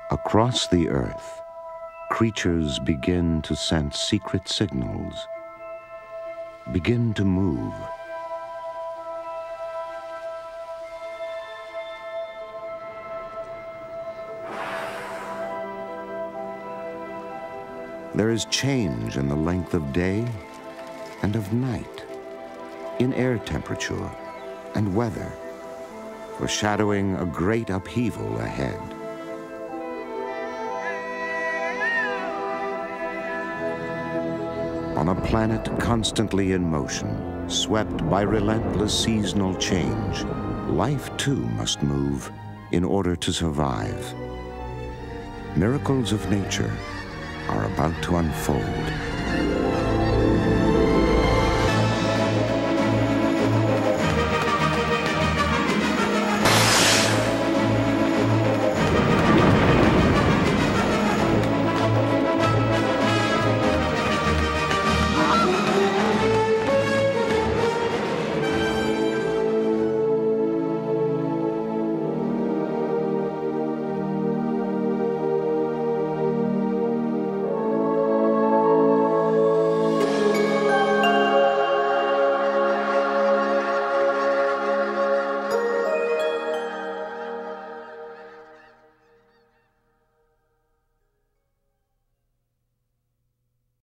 Across the earth, creatures begin to sense secret signals, begin to move. There is change in the length of day and of night, in air temperature and weather, foreshadowing a great upheaval ahead. On a planet constantly in motion, swept by relentless seasonal change, life too must move in order to survive. Miracles of nature are about to unfold.